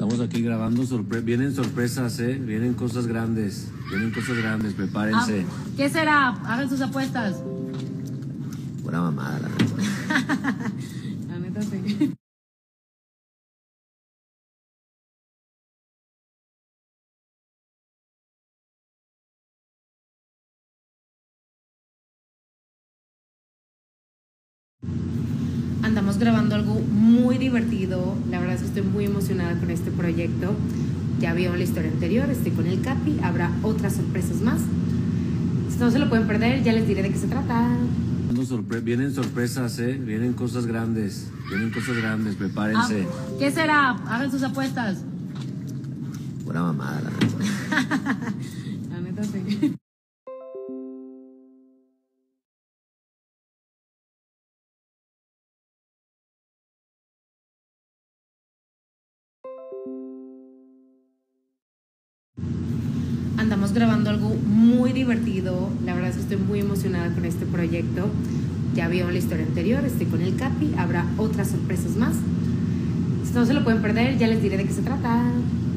Estamos aquí grabando, vienen sorpresas, vienen cosas grandes, prepárense. ¿Qué será? Hagan sus apuestas. Pura mamada, la neta. La neta sí. Andamos grabando algo muy divertido. La verdad es que estoy muy emocionada con este proyecto. Ya vieron la historia anterior, estoy con el Capi. Habrá otras sorpresas más. Si no se lo pueden perder, ya les diré de qué se trata. Vienen sorpresas, vienen cosas grandes, prepárense. ¿Qué será? Hagan sus apuestas. Pura mamada, la neta. La neta sí. Andamos grabando algo muy divertido. La verdad es que estoy muy emocionada con este proyecto. Ya vieron la historia anterior, estoy con el Capi. Habrá otras sorpresas más. Si no se lo pueden perder, ya les diré de qué se trata.